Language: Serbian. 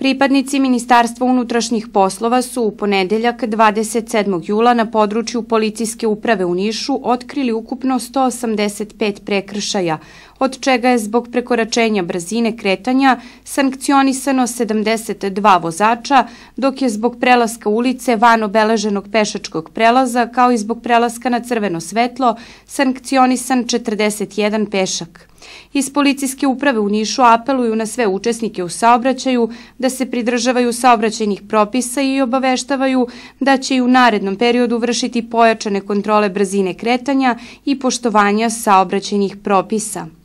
Pripadnici Ministarstva unutrašnjih poslova su u ponedeljak 27. jula na području Policijske uprave u Nišu otkrili ukupno 185 prekršaja, od čega je zbog prekoračenja brzine kretanja sankcionisano 72 vozača, dok je zbog prelaska ulice van obeleženog pešačkog prelaza, kao i zbog prelaska na crveno svetlo, sankcionisan 41 pešak. Iz Policijske uprave u Nišu apeluju na sve učesnike u saobraćaju da se pridržavaju saobraćajnih propisa i obaveštavaju da će i u narednom periodu vršiti pojačane kontrole brzine kretanja i poštovanja saobraćajnih propisa.